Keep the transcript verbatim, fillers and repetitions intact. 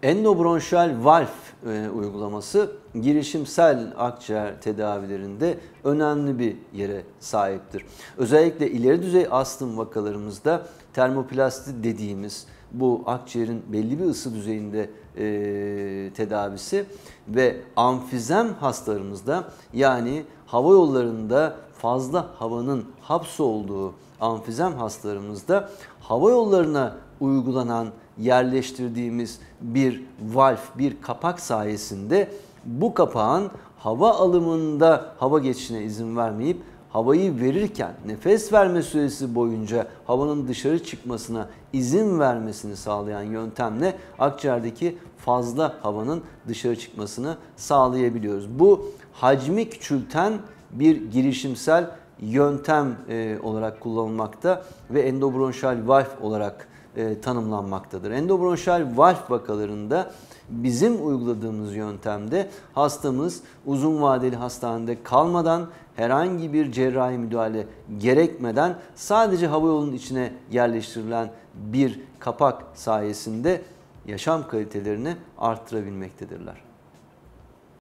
Endobronşiyal valv e, uygulaması girişimsel akciğer tedavilerinde önemli bir yere sahiptir. Özellikle ileri düzey astım vakalarımızda termoplasti dediğimiz bu akciğerin belli bir ısı düzeyinde e, tedavisi ve amfizem hastalarımızda, yani hava yollarında fazla havanın hapsolduğu amfizem hastalarımızda hava yollarına uygulanan, yerleştirdiğimiz bir valv, bir kapak sayesinde bu kapağın hava alımında hava geçişine izin vermeyip havayı verirken nefes verme süresi boyunca havanın dışarı çıkmasına izin vermesini sağlayan yöntemle akciğerdeki fazla havanın dışarı çıkmasını sağlayabiliyoruz. Bu hacmi küçülten bir girişimsel yöntem e, olarak kullanılmakta ve endobronşiyal valv olarak e, tanımlanmaktadır. Endobronşiyal valv vakalarında bizim uyguladığımız yöntemde hastamız uzun vadeli hastanede kalmadan, herhangi bir cerrahi müdahale gerekmeden sadece hava yolunun içine yerleştirilen bir kapak sayesinde yaşam kalitelerini arttırabilmektedirler.